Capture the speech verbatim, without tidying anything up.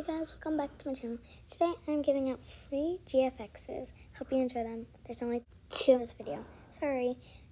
guys, welcome back to my channel. Today I'm giving out free G F X's. Hope you enjoy them. There's only two in this video. Sorry.